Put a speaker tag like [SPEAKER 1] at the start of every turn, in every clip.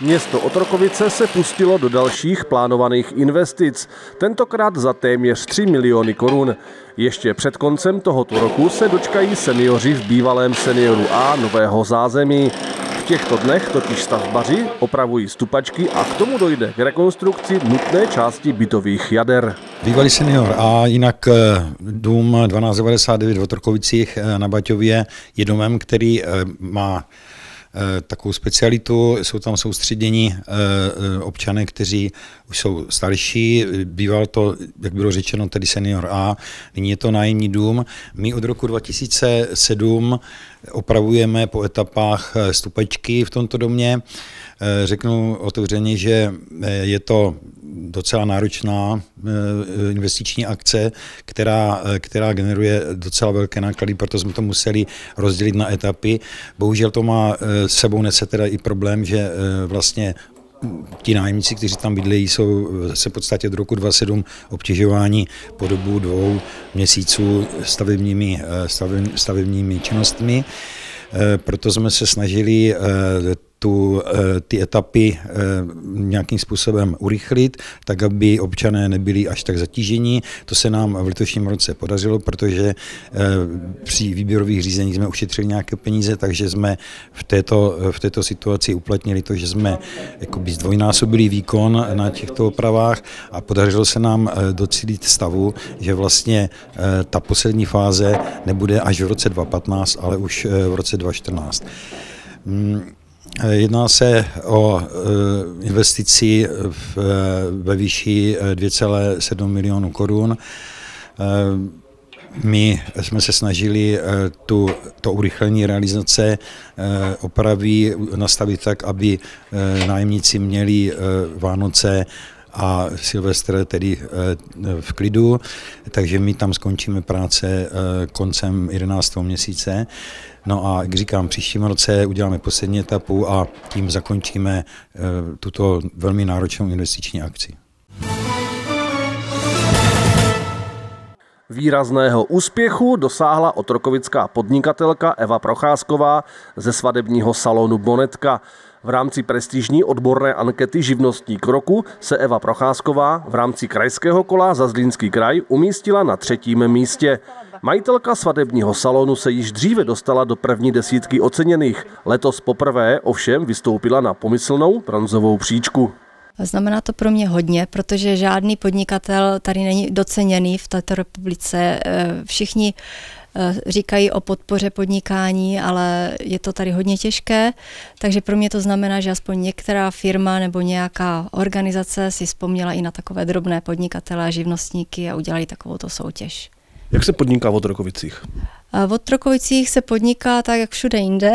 [SPEAKER 1] Město Otrokovice se pustilo do dalších plánovaných investic, tentokrát za téměř 3 miliony korun. Ještě před koncem tohoto roku se dočkají senioři v bývalém senioru A nového zázemí. V těchto dnech totiž stavbaři opravují stupačky a k tomu dojde k rekonstrukci nutné části bytových jader.
[SPEAKER 2] Bývalý senior A, jinak dům 1299 v Otrokovicích na Baťově je domem, který má takovou specialitu, jsou tam soustředění občané, kteří už jsou starší, býval to, jak bylo řečeno, tedy senior A, nyní je to nájemní dům. My od roku 2007 opravujeme po etapách stupačky v tomto domě. Řeknu otevřeně, že je to docela náročná investiční akce, která generuje docela velké náklady, proto jsme to museli rozdělit na etapy. Bohužel to má sebou nese teda i problém, že vlastně ti nájemníci, kteří tam bydlejí, jsou se v podstatě od roku 2007 obtěžováni po dobu 2 měsíců stavebními činnostmi. Proto jsme se snažili ty etapy nějakým způsobem urychlit, tak aby občané nebyli až tak zatížení. To se nám v letošním roce podařilo, protože při výběrových řízeních jsme ušetřili nějaké peníze, takže jsme v této situaci uplatnili to, že jsme jakoby zdvojnásobili výkon na těchto opravách a podařilo se nám docílit stavu, že vlastně ta poslední fáze nebude až v roce 2015, ale už v roce 2014. Jedná se o investici ve výši 2,7 milionů korun. My jsme se snažili to urychlení realizace opravy nastavit tak, aby nájemníci měli Vánoce a Silvestr tedy v klidu, takže my tam skončíme práce koncem 11. měsíce. No a jak říkám, příštím roce uděláme poslední etapu a tím zakončíme tuto velmi náročnou investiční akci.
[SPEAKER 1] Výrazného úspěchu dosáhla otrokovická podnikatelka Eva Procházková ze svatebního salonu Bonetka. V rámci prestižní odborné ankety Živnostník roku se Eva Procházková v rámci krajského kola za Zlínský kraj umístila na 3. místě. Majitelka svatebního salonu se již dříve dostala do první desítky oceněných. Letos poprvé ovšem vystoupila na pomyslnou bronzovou příčku.
[SPEAKER 3] Znamená to pro mě hodně, protože žádný podnikatel tady není doceněný v této republice. Všichni říkají o podpoře podnikání, ale je to tady hodně těžké, takže pro mě to znamená, že aspoň některá firma nebo nějaká organizace si vzpomněla i na takové drobné podnikatele a živnostníky a udělali takovouto soutěž.
[SPEAKER 1] Jak se podniká v Otrokovicích?
[SPEAKER 3] V Otrokovicích se podniká tak, jak všude jinde.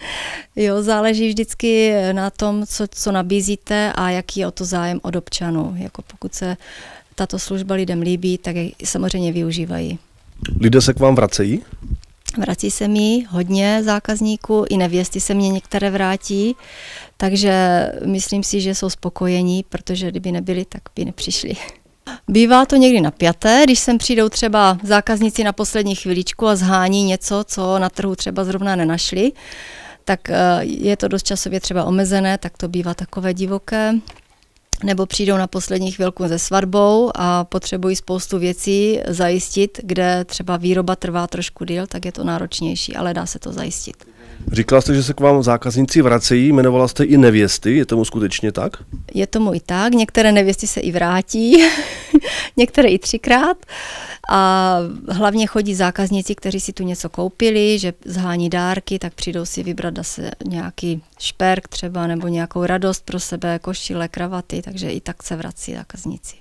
[SPEAKER 3] Jo, záleží vždycky na tom, co nabízíte a jaký je o to zájem od občanů. Jako pokud se tato služba lidem líbí, tak ji samozřejmě využívají.
[SPEAKER 1] Lidé se k vám vracejí?
[SPEAKER 3] Vrací se mi hodně zákazníků, i nevěsty se mě některé vrátí, takže myslím si, že jsou spokojení, protože kdyby nebyli, tak by nepřišli. Bývá to někdy napjaté, když sem přijdou třeba zákazníci na poslední chviličku a zhání něco, co na trhu třeba zrovna nenašli, tak je to dost časově třeba omezené, tak to bývá takové divoké. Nebo přijdou na poslední chvilku se svatbou a potřebují spoustu věcí zajistit, kde třeba výroba trvá trošku díl, tak je to náročnější, ale dá se to zajistit.
[SPEAKER 1] Říkala jste, že se k vám zákazníci vracejí, jmenovala jste i nevěsty, je tomu skutečně tak?
[SPEAKER 3] Je tomu i tak, některé nevěsty se i vrátí, některé i 3krát a hlavně chodí zákazníci, kteří si tu něco koupili, že zhání dárky, tak přijdou si vybrat zase nějaký šperk třeba nebo nějakou radost pro sebe, košile, kravaty, takže i tak se vrací zákazníci.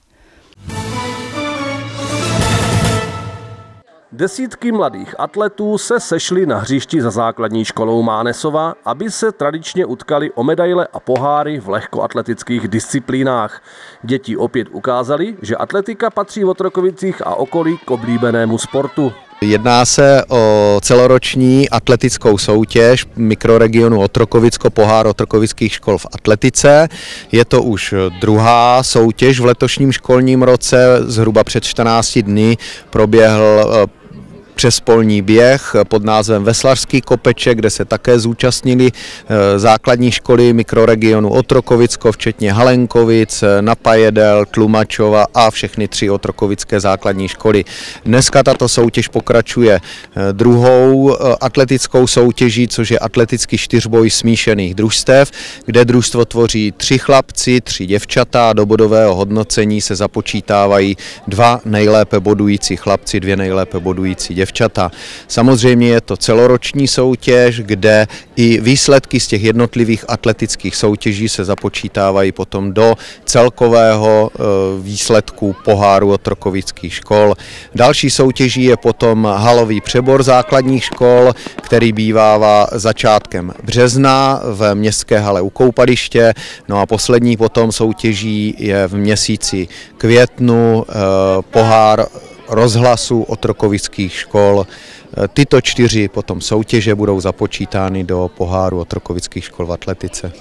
[SPEAKER 1] Desítky mladých atletů se sešly na hřišti za základní školou Mánesova, aby se tradičně utkali o medaile a poháry v lehkoatletických disciplínách. Děti opět ukázaly, že atletika patří v Otrokovicích a okolí k oblíbenému sportu.
[SPEAKER 4] Jedná se o celoroční atletickou soutěž mikroregionu Otrokovicko, pohár otrokovických škol v atletice. Je to už druhá soutěž v letošním školním roce, zhruba před 14 dny proběhl přespolní běh pod názvem Veslařský kopeček, kde se také zúčastnili základní školy mikroregionu Otrokovicko, včetně Halenkovic, Napajedel, Tlumačova a všechny 3 otrokovické základní školy. Dneska tato soutěž pokračuje druhou atletickou soutěží, což je atletický čtyřboj smíšených družstev, kde družstvo tvoří 3 chlapci, 3 děvčata a do bodového hodnocení se započítávají 2 nejlépe bodující chlapci, 2 nejlépe bodující děvčata. Samozřejmě je to celoroční soutěž, kde i výsledky z těch jednotlivých atletických soutěží se započítávají potom do celkového výsledku poháru otrokovických škol. Další soutěží je potom halový přebor základních škol, který bývává začátkem března v městské hale u Koupaliště. No a poslední potom soutěží je v měsíci květnu pohár rozhlasu otrokovických škol. Tyto 4 potom soutěže budou započítány do poháru otrokovických škol v atletice.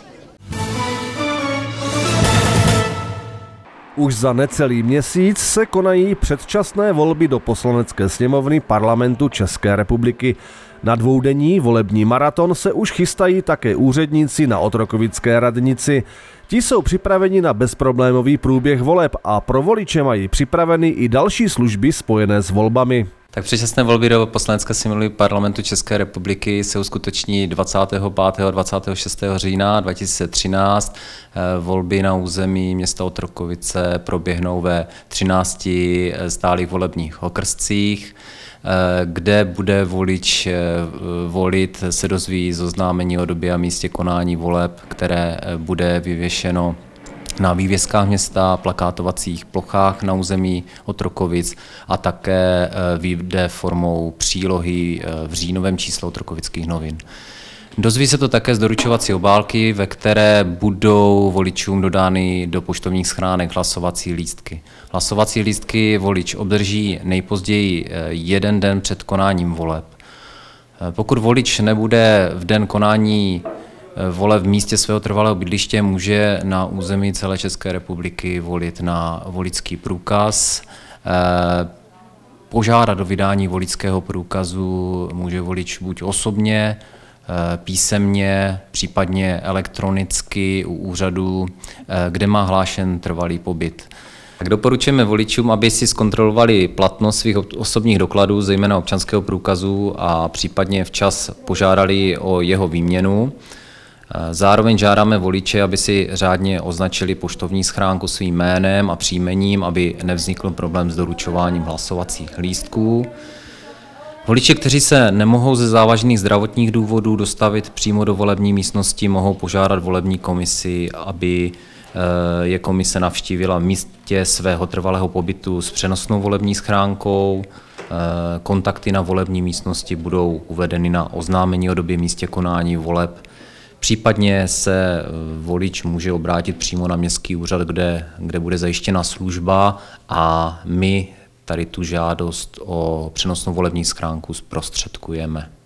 [SPEAKER 1] Už za necelý měsíc se konají předčasné volby do Poslanecké sněmovny Parlamentu České republiky. Na dvoudenní volební maraton se už chystají také úředníci na otrokovické radnici. Ti jsou připraveni na bezproblémový průběh voleb a pro voliče mají připraveny i další služby spojené s volbami.
[SPEAKER 5] Tak předčasné volby do Poslanecké sněmovny Parlamentu České republiky se uskuteční 25. a 26. října 2013. Volby na území města Otrokovice proběhnou ve 13 stálých volebních okrscích, kde bude volič volit, se dozví z oznámení o době a místě konání voleb, které bude vyvěšeno na vývězkách města, plakátovacích plochách na území Otrokovic a také vyjde formou přílohy v říjnovém čísle Otrokovických novin. Dozví se to také z doručovací obálky, ve které budou voličům dodány do poštovních schránek hlasovací lístky. Hlasovací lístky volič obdrží nejpozději 1 den před konáním voleb. Pokud volič nebude v den konání voleb v místě svého trvalého bydliště, může na území celé České republiky volit na voličský průkaz. Požádat o vydání voličského průkazu může volič buď osobně, písemně, případně elektronicky u úřadu, kde má hlášen trvalý pobyt. Tak doporučujeme voličům, aby si zkontrolovali platnost svých osobních dokladů, zejména občanského průkazu, a případně včas požádali o jeho výměnu. Zároveň žádáme voliče, aby si řádně označili poštovní schránku svým jménem a příjmením, aby nevznikl problém s doručováním hlasovacích lístků. Voliči, kteří se nemohou ze závažných zdravotních důvodů dostavit přímo do volební místnosti, mohou požádat volební komisi, aby je komise navštívila v místě svého trvalého pobytu s přenosnou volební schránkou. Kontakty na volební místnosti budou uvedeny na oznámení o době místě konání voleb. Případně se volič může obrátit přímo na městský úřad, kde bude zajištěna služba, a my tady tu žádost o přenosnou volební schránku zprostředkujeme.